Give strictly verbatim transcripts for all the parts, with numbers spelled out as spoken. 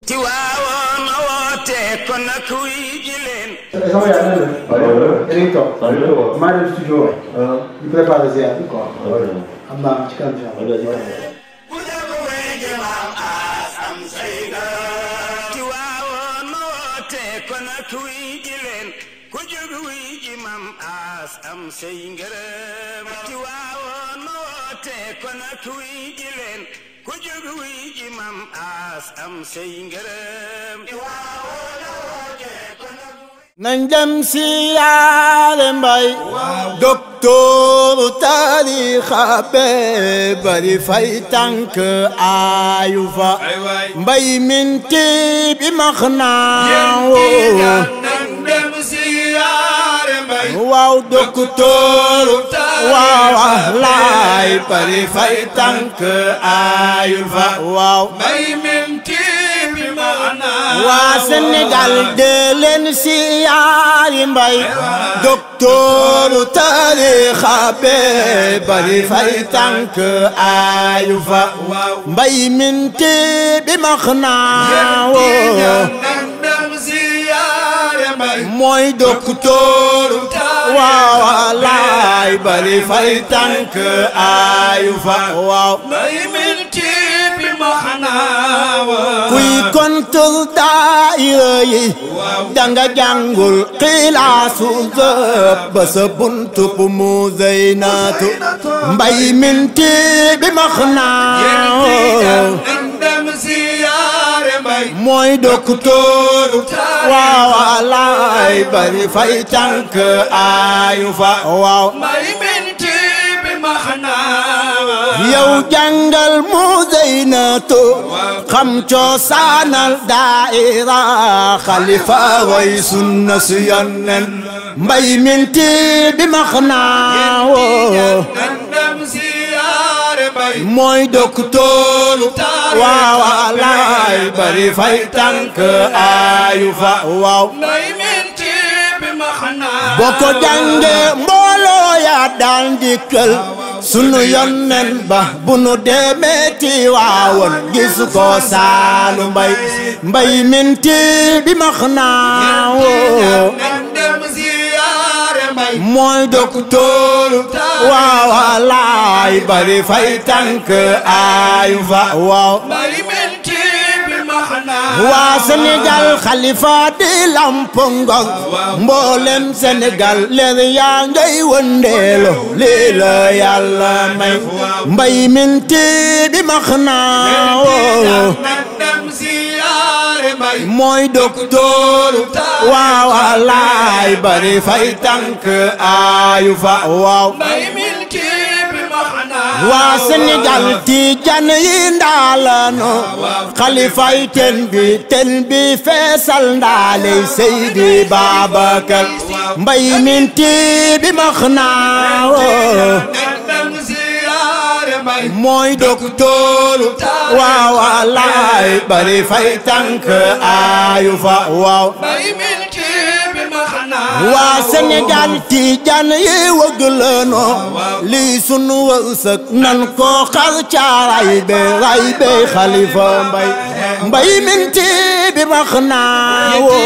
Tiwaawoon woote kon nag wuy ji leen. sama yaay na leen. dañuy toog. maa dem studio waay. ñu préparé ziar bi quoi. xam naa ci kanam incha allah. bu dee wuy ji maam aas am say ngërëm. Tiwaawoon woote kon nag wuy ji leen. ku jóg wuy ji maam aas am say ngërëm. Tiwaawoon woote kon nag wuy ji leen. ku jóg wuy ji maam aas am say ngërëm. nañ dem siyaare mbay doktooru taarixa bee bari fay tànk aayu fa mbay minti bi max naawo nañ dem siyaare mbay waaw doktooru waaw laay bari fay tànk aayu fa waaw mbay minti waa Sénégal de leen siyaari mbay doktooru taarixa bee bari fay tànk aayu fa mbay minti bi max naawo mooy doktooru waaw laay bari fay tànk aayu fa waaw kuy kontul daayira yi danga jàngul xilaasu zëb ba sa buntu bu mu zeynatu mbay minti bi max naaw mooy doktooru waaw laay bari fay tànk aayu fa waaw yow jàngal mu zeynatu xam coosaanal daayira xalifa way sunna su yonnen mbay minti bi max naawo mooy doktooru waaw laay bari fay tànk aayu fa waaw boo ko jànge mbooloo yaa daan dikkal sunu yonnen ba bu nu demee Tiwaawoon gis ko saalu mbay mbay minti bi max naawo mooy doktooru waaw laay bari fay tànk aayu fa waaw waa Sénégal xalifa di lamp ngor mboolem Sénégal leer yaa ngay wëndeelo lii la yàlla may mbay minti bi max naawo mooy doktooru waaw laay bari fay tànk aayu fa waaw waa Sénégal Tijaan yi ndaalano xalifay ten bi ten bi feesal ndaale Seydi Babakar mbay minti bi max naawo mooy doktooru waaw laay bari fay tànk aayu fa waaw waa Sénégal Tijaan yi wëgg lano lii sunu wërsëg nan ko xar caaray be ray be xalifa mbay mbay minti bi max naawo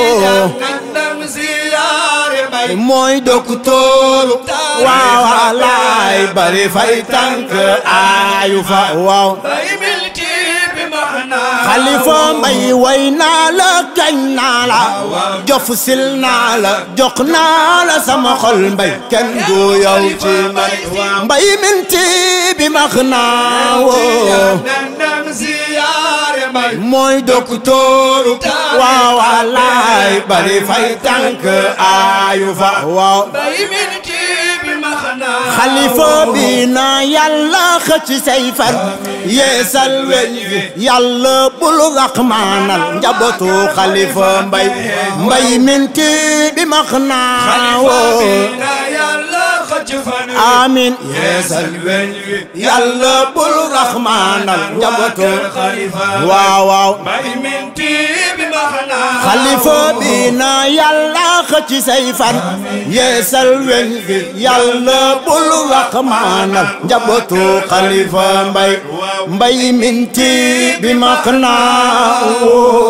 mooy doktooru waaw laay bari fay tànk aayu fa waaw xalifa mbay way naa la kañ naa la jof sil naa la jox naa la sama xol mbay kenn du yow ci man mbay minti bi max naawo mooy doktooru waaw laay bari fay tànk aayu fa waaw xalifa bi na yàlla xëcc say fan yeesal weñ gi yàlla bul raxmaanal njabootu xalifa mbay mbay minti bi max naawo amiin yeesal weñ gi yàlla bul raxmaanal njabootu waaw waaw xalifa bi na yàlla xëcc say fan yeesal weñ gi yàlla bul raxmaanal njabootu xalifa mbay mbay minti bi max naawo